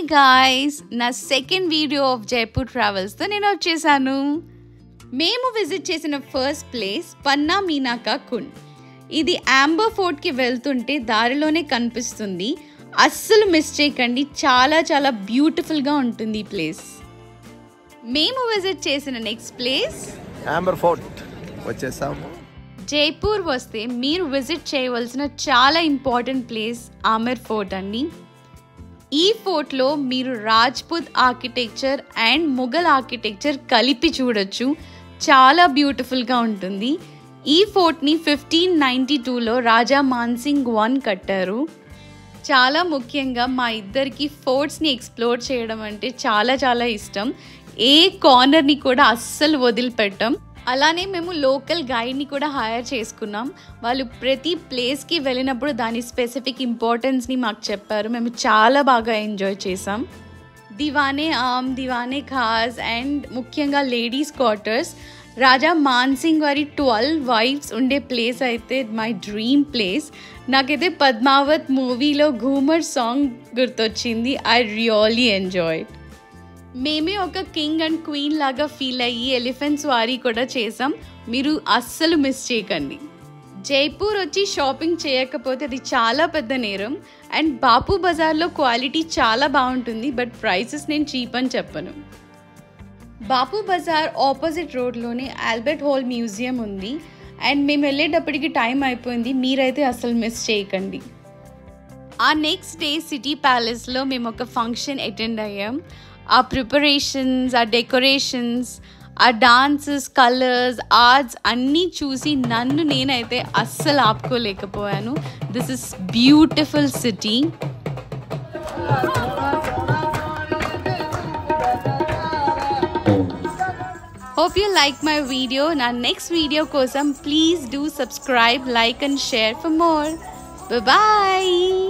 guys, నా second video of Jaipur travels తో నేను వచ్చేసాను. మేము విజిట్ చేసిన ఫస్ట్ ప్లేస్ పన్నా మీనాకా కుండ్. ఇది యాంబర్ ఫోర్ట్ కి వెళ్తుంటే దారిలోనే కనిపిస్తుంది. అస్సలు మిస్ చేయకండి, చాలా చాలా బ్యూటిఫుల్ గా ఉంటుంది ఈ ప్లేస్. మేము విజిట్ చేసిన నెక్స్ట్ ప్లేస్ యాంబర్ ఫోర్ట్ వచ్చేసాము. జైపూర్ వస్తే మీరు విజిట్ చేయవలసిన చాలా ఇంపార్టెంట్ ప్లేస్ ఆమెర్ ఫోర్ట్ అండి. ఈ ఫోర్ట్లో మీరు Rajput architecture and Mughal architecture కలిపి చూడొచ్చు. చాలా బ్యూటిఫుల్గా ఉంటుంది. ఈ ఫోర్ట్ని 1592లో రాజా మాన్సింగ్ I కట్టారు. చాలా ముఖ్యంగా మా ఇద్దరికి ఫోర్ట్స్ని ఎక్స్ప్లోర్ చేయడం అంటే చాలా చాలా ఇష్టం. ఏ కార్నర్ని కూడా అస్సలు వదిలిపెట్టాం. అలానే మేము లోకల్ గైడ్ని కూడా హైర్ చేసుకున్నాం. వాళ్ళు ప్రతి ప్లేస్కి వెళ్ళినప్పుడు దాని స్పెసిఫిక్ ఇంపార్టెన్స్ని మాకు చెప్పారు. మేము చాలా బాగా ఎంజాయ్ చేసాం. దివానే ఆమ్, దివానే ఖాస్ అండ్ ముఖ్యంగా లేడీస్ క్వార్టర్స్. రాజా మాన్సింగ్ వారి 12 వైఫ్స్ ఉండే ప్లేస్ అయితే మై డ్రీమ్ ప్లేస్. నాకైతే పద్మావత్ మూవీలో ఘూమర్ సాంగ్ గుర్తొచ్చింది. I really enjoyed. మేమే ఒక కింగ్ అండ్ క్వీన్ లాగా ఫీల్ అయ్యి ఎలిఫెంట్ సవారీ కూడా చేసాం. మీరు అస్సలు మిస్ చేయకండి. జైపూర్ వచ్చి షాపింగ్ చేయకపోతే అది చాలా పెద్ద నేరం. అండ్ బాపు బజార్లో క్వాలిటీ చాలా బాగుంటుంది, బట్ ప్రైసెస్ నేను చీప్ అని చెప్పను. బాపు బజార్ ఆపోజిట్ రోడ్లోనే ఆల్బర్ట్ హాల్ మ్యూజియం ఉంది. అండ్ మేము వెళ్ళేటప్పటికి టైం అయిపోయింది. మీరైతే అస్సలు మిస్ చేయకండి. ఆ నెక్స్ట్ డే సిటీ ప్యాలెస్లో మేము ఒక ఫంక్షన్ అటెండ్ అయ్యాం. ఆ ప్రిపరేషన్స్, ఆ డెకరేషన్స్, ఆ డాన్సెస్, కలర్స్, ఆర్ట్స్ అన్నీ చూసి నేనైతే అస్సలు ఆపుకోలేకపోయాను. This is beautiful city. Hope you like my video. Na next video kosam please do subscribe, like and share for more. Bye bye.